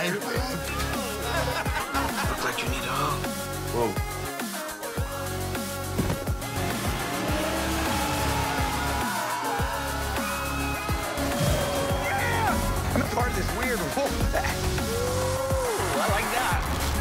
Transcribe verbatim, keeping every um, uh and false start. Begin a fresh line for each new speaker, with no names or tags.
man. Look like you need a hug. Whoa. I'm a part of this weird wolf pack. Ooh, I like that.